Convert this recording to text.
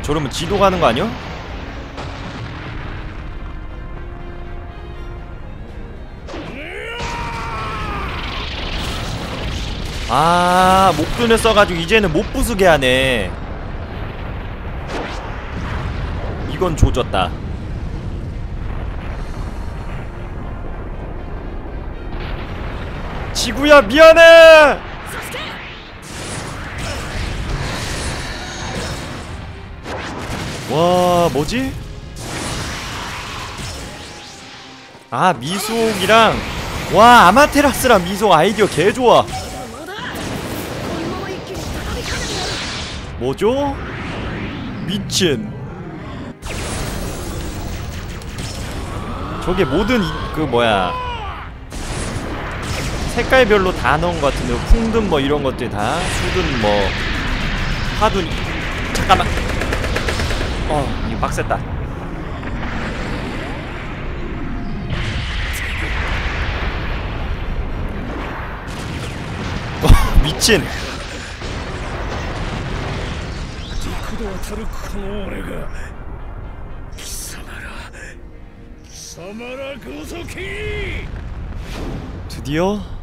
저러면 지도 가는 거 아니야? 아, 목둔을 써가지고 이제는 못 부수게 하네. 이건 조졌다. 지구야 미안해. 와, 뭐지? 아, 미속이랑, 와, 아마테라스랑 미속 아이디어 개좋아. 뭐죠? 미친. 저게 모든 그 뭐야, 색깔별로 다 넣은 것 같은데, 풍든 뭐 이런 것들 다, 수든 뭐 화든. 잠깐만. 이거 빡셌다. 미친. 드디어